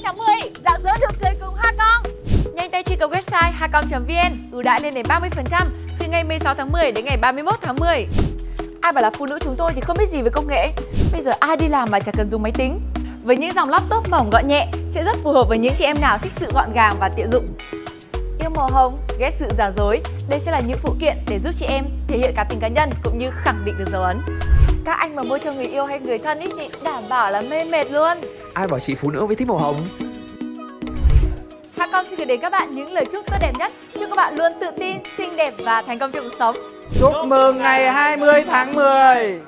tháng 10, dạng dỡ được cười cùng Hacom. Nhanh tay truy cập website hacom.vn, ưu đãi lên đến 30% từ ngày 16 tháng 10 đến ngày 31 tháng 10. Ai bảo là phụ nữ chúng tôi thì không biết gì về công nghệ. Bây giờ ai đi làm mà chẳng cần dùng máy tính. Với những dòng laptop mỏng gọn nhẹ sẽ rất phù hợp với những chị em nào thích sự gọn gàng và tiện dụng. Yêu màu hồng, ghét sự giả dối, đây sẽ là những phụ kiện để giúp chị em thể hiện cá tính cá nhân cũng như khẳng định được dấu ấn. Các anh mà mua cho người yêu hay người thân ý thì đảm bảo là mê mệt luôn. Ai bảo chị phụ nữ mới thích màu hồng. Hacom xin gửi đến các bạn những lời chúc tốt đẹp nhất. Chúc các bạn luôn tự tin, xinh đẹp và thành công trong cuộc sống. Chúc mừng ngày 20 tháng 10.